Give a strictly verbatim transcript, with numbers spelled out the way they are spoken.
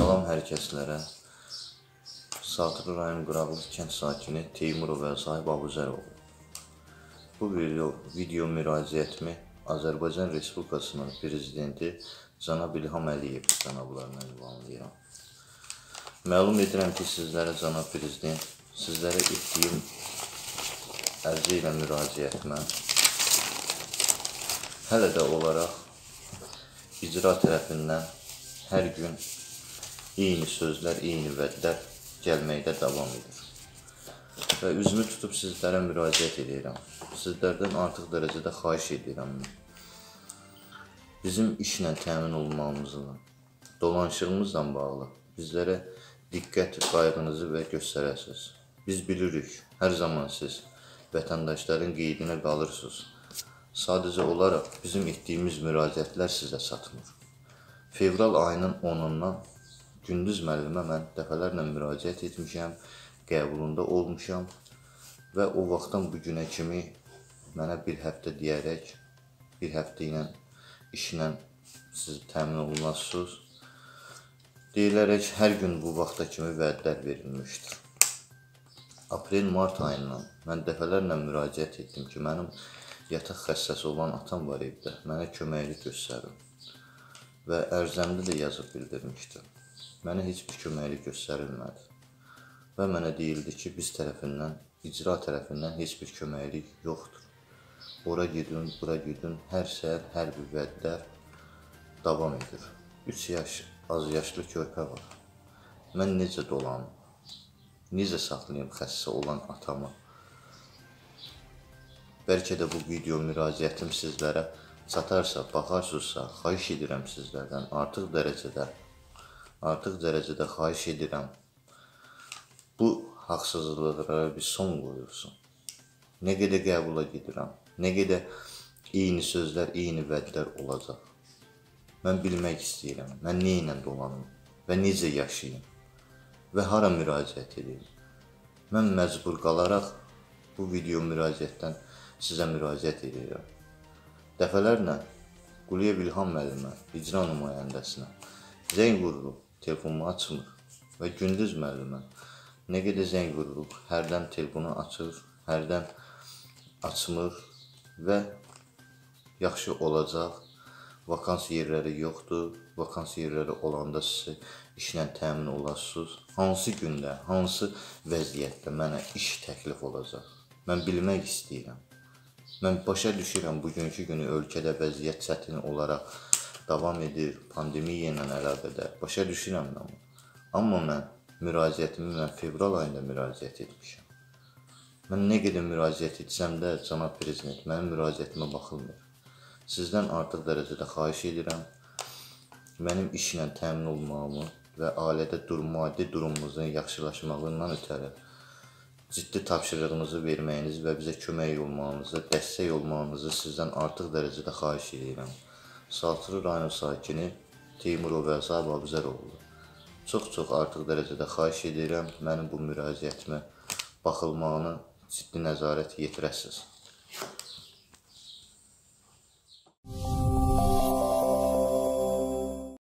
Salam hər kəslərə. Saatlı rayon Qıraqlı kənd sakini Teymurov Vəsaib Abuzəroğlu. Bu video, video müraciətimi Azərbaycan Respublikasının Prezidenti Cənab İlham Əliyev cənablarına ünvanlayıram. Məlum edirəm ki, sizlərə Cənab Prezident, sizlərə etdiyim ərizə ilə müraciətimə hələ də olaraq icra tərəfindən hər gün eyni sözlər, eyni vədlər gəlməkdə davam edir. Və üzümü tutub sizlərə müraciət edirəm. Sizlərdən artıq dərəcədə xahiş edirəm. Bizim işlə təmin olmamızla, dolanışığımızla bağlı bizlərə diqqət, qayğınızı və göstərəsiniz. Biz bilirik, hər zaman siz vətəndaşların qeydinə qalırsınız. Sadəcə olaraq bizim etdiyimiz müraciətlər sizə çatmır. Fevral ayının onundan Gündüz müəllimə mən dəfələrlə müraciət etmişəm, qəbulunda olmuşam və o vaxtdan bu günə kimi mənə bir həftə deyərək, bir həftə ilə işlə siz təmin olunasınız, deyilərək hər gün bu vaxta kimi vədlər verilmişdir. Aprel-mart ayından mən dəfələrlə müraciət etdim ki, mənim yataq xəstəsi olan atam var evdə, mənə köməklik göstərin və ərzəmdə də yazıb bildirmişdim. Mənə heç bir köməklik göstərilmədi və mənə deyildi ki, biz tərəfindən, icra tərəfindən heç bir köməklik yoxdur. Ora gidin, bura gidin, hər səhər, hər bir vədlər davam edir. üç yaş, az yaşlı körpə var. Mən necə dolanım, necə saxlayayım xəstə olan atamı? Bəlkə də bu video müraciətim sizlərə çatarsa, baxarsınızsa, xahiş edirəm sizlərdən, artıq dərəcədə, artıq dərəcədə xahiş edirəm, bu haqsızlıqlara bir son qoyulsun. Nə qədər qəbula gedirəm, nə qədər eyni sözlər, eyni vədlər olacaq. Mən bilmək istəyirəm, mən nə ilə dolanım və necə yaşayayım və hara müraciət edeyim. Mən məcbur qalaraq bu video müraciətdən sizə müraciət edirəm. Dəfələrlə Quliyev İlham müəllimə, icra nümayəndəsinə zəng vururuq, telefonumu açmır və Gündüz müəllimə nə qədər zəng vururuq, hərdən telefonu açır, hərdən açmır və yaxşı olacaq, vakans yerləri yoxdur, vakans yerləri olanda siz işlə təmin olasınız. Hansı gündə, hansı vəziyyətdə mənə iş təklif olacaq? Mən bilmək istəyirəm. Mən başa düşürəm, bugünkü günü ölkədə vəziyyət çətin olaraq davam edir, pandemiya ilə əlaqədar. Başa düşürəm mən. Amma mən müraciətimi mən fevral ayında müraciət etmişəm. Mən nə qədər müraciət etsəm də, Cənab Prezident, mənim müraciətimə baxılmır. Sizdən artıq dərəcədə xahiş edirəm, mənim işlə təmin olmağımı və ailədə maddi durumumuzun yaxşılaşmağından ötəri ciddi tapşırığınızı verməyinizi və bizə kömək olmağınızı, dəstək olmağınızı sizdən artıq dərəcədə xahiş edirəm. Saatlı rayon sakini Teymurov Vəsaib Abuzəroğlu. Çox-çox artıq dərəcədə xahiş edirəm, mənim bu müraciətimə baxılmağını ciddi nəzarət yetirəsiniz.